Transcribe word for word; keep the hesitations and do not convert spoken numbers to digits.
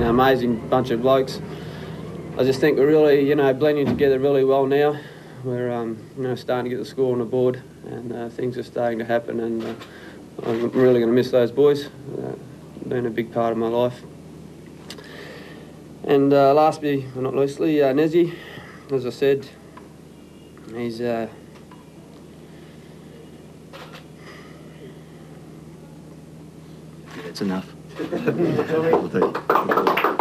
an amazing bunch of blokes. I just think we're really, you know, blending together really well now. We're, um, you know, starting to get the score on the board, and uh, things are starting to happen. And uh, I'm really going to miss those boys. Uh, been a big part of my life. And uh, lastly, but not leastly, uh, Nezzy, as I said, he's. Uh, It's enough.